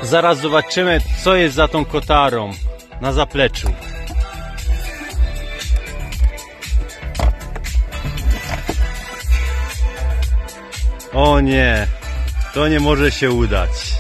Zaraz zobaczymy, co jest za tą kotarą na zapleczu. O nie, to nie może się udać.